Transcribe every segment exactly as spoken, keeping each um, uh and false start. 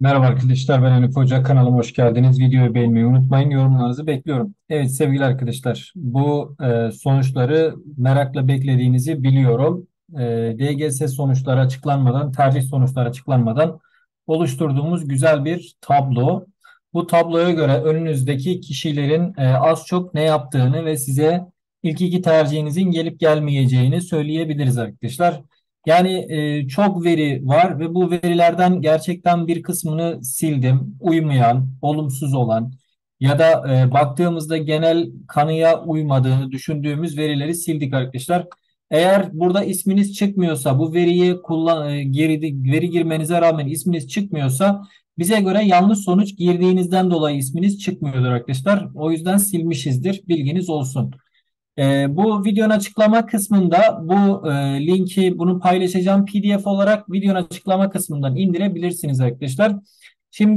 Merhaba arkadaşlar, ben Elif Hoca. Kanalıma hoş geldiniz. Videoyu beğenmeyi unutmayın. Yorumlarınızı bekliyorum. Evet sevgili arkadaşlar, bu e, sonuçları merakla beklediğinizi biliyorum. E, D G S sonuçları açıklanmadan, tercih sonuçları açıklanmadan oluşturduğumuz güzel bir tablo. Bu tabloya göre önünüzdeki kişilerin e, az çok ne yaptığını ve size ilk iki tercihinizin gelip gelmeyeceğini söyleyebiliriz arkadaşlar. Yani e, çok veri var ve bu verilerden gerçekten bir kısmını sildim. Uymayan, olumsuz olan ya da e, baktığımızda genel kanıya uymadığını düşündüğümüz verileri sildik arkadaşlar. Eğer burada isminiz çıkmıyorsa, bu veriyi kullan e, geri, veri girmenize rağmen isminiz çıkmıyorsa bize göre yanlış sonuç girdiğinizden dolayı isminiz çıkmıyordur arkadaşlar. O yüzden silmişizdir. Bilginiz olsun. Ee, bu videonun açıklama kısmında bu e, linki bunu paylaşacağım P D F olarak videonun açıklama kısmından indirebilirsiniz arkadaşlar. Şimdi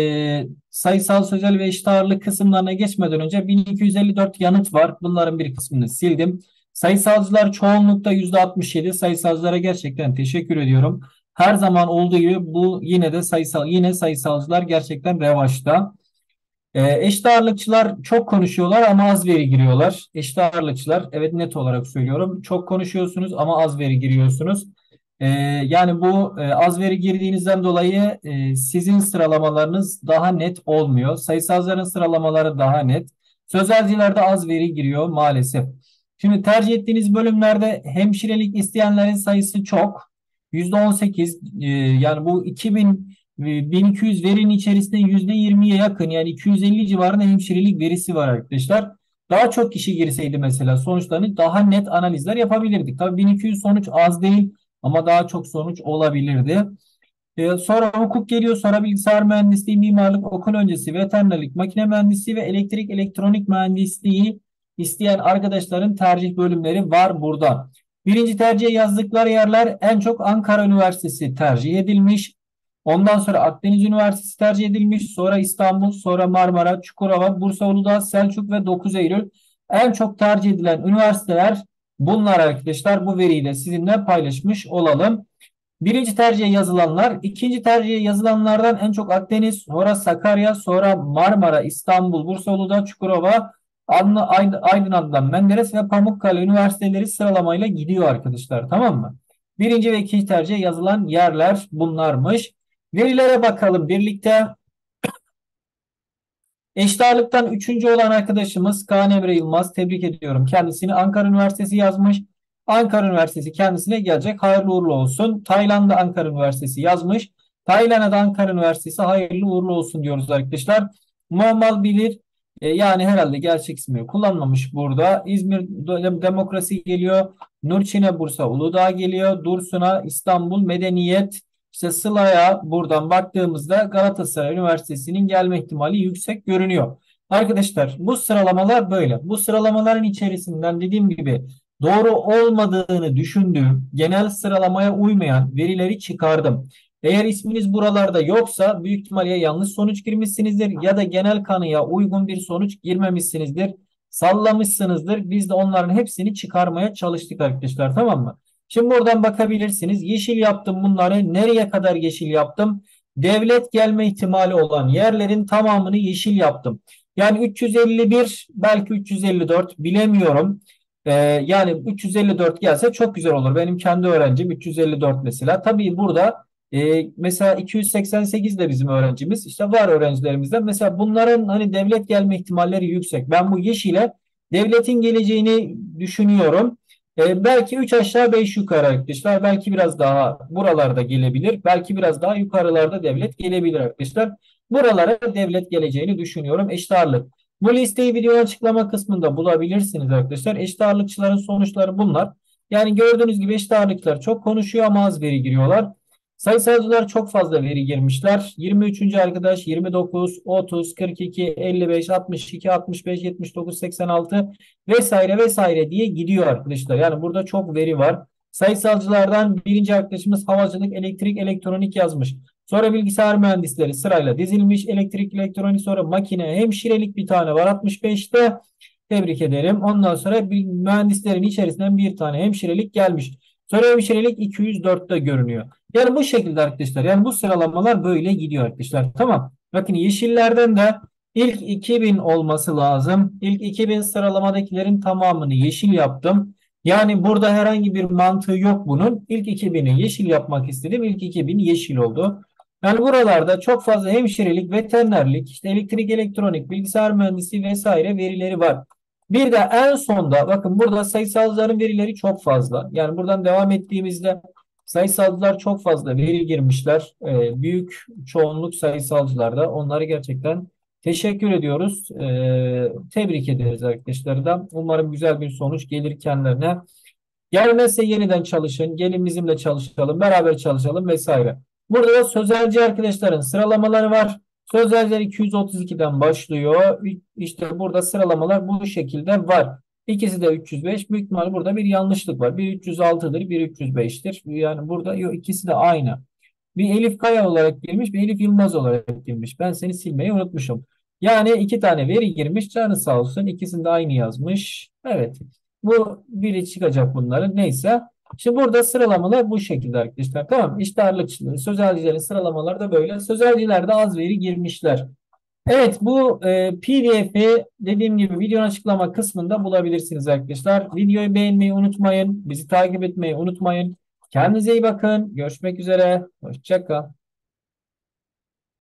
e, sayısal, sözel ve eşit ağırlık kısımlarına geçmeden önce bin iki yüz elli dört yanıt var. Bunların bir kısmını sildim. Sayısalcılar çoğunlukta yüzde altmış yedi. Sayısalcılara gerçekten teşekkür ediyorum. Her zaman olduğu gibi bu yine de sayısal yine sayısalcılar gerçekten revaçta. E, eşit ağırlıkçılar çok konuşuyorlar ama az veri giriyorlar. Eşit ağırlıkçılar, evet, net olarak söylüyorum. Çok konuşuyorsunuz ama az veri giriyorsunuz. E, yani bu e, az veri girdiğinizden dolayı e, sizin sıralamalarınız daha net olmuyor. Sayısalcıların sıralamaları daha net. Sözelcilerde az veri giriyor maalesef. Şimdi tercih ettiğiniz bölümlerde hemşirelik isteyenlerin sayısı çok. yüzde on sekiz, e, yani bu iki bin bin iki yüz verinin içerisinde yüzde yirmiye yakın, yani iki yüz elli civarında hemşirelik verisi var arkadaşlar. Daha çok kişi girseydi mesela sonuçlarını daha net analizler yapabilirdik. Tabii bin iki yüz sonuç az değil ama daha çok sonuç olabilirdi. Ee, sonra hukuk geliyor, sonra bilgisayar mühendisliği, mimarlık, okul öncesi, veterinerlik, makine mühendisliği ve elektrik elektronik mühendisliği isteyen arkadaşların tercih bölümleri var burada. Birinci tercihe yazdıkları yerler en çok Ankara Üniversitesi tercih edilmiş. Ondan sonra Akdeniz Üniversitesi tercih edilmiş. Sonra İstanbul, sonra Marmara, Çukurova, Bursa Uludağ, Selçuk ve dokuz Eylül. En çok tercih edilen üniversiteler bunlar arkadaşlar. Bu veriyi de sizinle paylaşmış olalım. Birinci tercihe yazılanlar, ikinci tercihe yazılanlardan en çok Akdeniz, sonra Sakarya, sonra Marmara, İstanbul, Bursa Uludağ, Çukurova, Adna- Ayd- Aydın Adnan Menderes ve Pamukkale üniversiteleri sıralamayla gidiyor arkadaşlar, tamam mı? Birinci ve ikinci tercihe yazılan yerler bunlarmış. Verilere bakalım birlikte. Eşit ağırlıktan üçüncü olan arkadaşımız Kaan Emre Yılmaz. Tebrik ediyorum. Kendisini Ankara Üniversitesi yazmış. Ankara Üniversitesi kendisine gelecek. Hayırlı uğurlu olsun. Tayland'da Ankara Üniversitesi yazmış. Tayland'da Ankara Üniversitesi hayırlı uğurlu olsun diyoruz arkadaşlar. Muammal Bilir, e, yani herhalde gerçek ismi kullanmamış burada. İzmir Demokrasi geliyor. Nurçin'e Bursa Uludağ geliyor. Dursun'a İstanbul Medeniyet, işte Sıla'ya buradan baktığımızda Galatasaray Üniversitesi'nin gelme ihtimali yüksek görünüyor. Arkadaşlar bu sıralamalar böyle. Bu sıralamaların içerisinden dediğim gibi doğru olmadığını düşündüğüm, genel sıralamaya uymayan verileri çıkardım. Eğer isminiz buralarda yoksa büyük ihtimalle ya yanlış sonuç girmişsinizdir ya da genel kanıya uygun bir sonuç girmemişsinizdir. Sallamışsınızdır. Biz de onların hepsini çıkarmaya çalıştık arkadaşlar, tamam mı? Şimdi buradan bakabilirsiniz. Yeşil yaptım bunları. Nereye kadar yeşil yaptım? Devlet gelme ihtimali olan yerlerin tamamını yeşil yaptım. Yani üç yüz elli bir, belki üç yüz elli dört, bilemiyorum. Ee, yani üç yüz elli dört gelse çok güzel olur. Benim kendi öğrencim üç yüz elli dört mesela. Tabii burada e, mesela iki yüz seksen sekiz de bizim öğrencimiz. İşte var öğrencilerimizden. Mesela bunların hani devlet gelme ihtimalleri yüksek. Ben bu yeşile devletin geleceğini düşünüyorum. E, belki üç aşağı beş yukarı arkadaşlar. Belki biraz daha buralarda gelebilir. Belki biraz daha yukarılarda devlet gelebilir arkadaşlar. Buralara devlet geleceğini düşünüyorum. Eşit ağırlık. Bu listeyi video açıklama kısmında bulabilirsiniz arkadaşlar. Eşit ağırlıkçıların sonuçları bunlar. Yani gördüğünüz gibi eşit ağırlıkçılar çok konuşuyor ama az veri giriyorlar. Sayısalcılar çok fazla veri girmişler. yirmi üçüncü arkadaş yirmi dokuz, otuz, kırk iki, elli beş, altmış iki, altmış beş, yetmiş dokuz, seksen altı vesaire vesaire diye gidiyor arkadaşlar. Yani burada çok veri var. Sayısalcılardan birinci arkadaşımız havacılık, elektrik, elektronik yazmış. Sonra bilgisayar mühendisleri sırayla dizilmiş. Elektrik, elektronik, sonra makine, hemşirelik bir tane var altmış beşte. Tebrik ederim. Ondan sonra bir mühendislerin içerisinden bir tane hemşirelik gelmiş. Soru hemşirelik iki yüz dörtte görünüyor. Yani bu şekilde arkadaşlar. Yani bu sıralamalar böyle gidiyor arkadaşlar. Tamam. Bakın yeşillerden de ilk iki bin olması lazım. İlk iki bin sıralamadaki tamamını yeşil yaptım. Yani burada herhangi bir mantığı yok bunun. İlk iki bini yeşil yapmak istedim. İlk iki bin yeşil oldu. Yani buralarda çok fazla hemşirelik, veterinerlik, işte elektrik, elektronik, bilgisayar mühendisliği vesaire verileri var. Bir de en sonda bakın burada sayısalcıların verileri çok fazla. Yani buradan devam ettiğimizde sayısalcılar çok fazla veri girmişler. Ee, büyük çoğunluk sayısalcılarda. Onları gerçekten teşekkür ediyoruz. Ee, tebrik ederiz arkadaşlar da. Umarım güzel bir sonuç gelir kendilerine. Gelmezse yeniden çalışın. Gelin bizimle çalışalım. Beraber çalışalım vesaire. Burada da sözelci arkadaşların sıralamaları var. Sözelciler iki yüz otuz ikiden başlıyor. İşte burada sıralamalar bu şekilde var. İkisi de üç yüz beş. Büyük ihtimalle burada bir yanlışlık var. Bir üç yüz altıdır, bir üç yüz beştir. Yani burada yok, ikisi de aynı. Bir Elif Kaya olarak girmiş, bir Elif Yılmaz olarak girmiş. Ben seni silmeyi unutmuşum. Yani iki tane veri girmiş. Canı sağ olsun. İkisini de aynı yazmış. Evet. Bu biri çıkacak bunların. Neyse. Şimdi burada sıralamalar bu şekilde arkadaşlar. Tamam. İşte ağırlıkçıları, sözelcilerin sıralamaları da böyle. Sözelcilerde az veri girmişler. Evet, bu e, P D F'i dediğim gibi videonun açıklama kısmında bulabilirsiniz arkadaşlar. Videoyu beğenmeyi unutmayın. Bizi takip etmeyi unutmayın. Kendinize iyi bakın. Görüşmek üzere. Hoşça kal.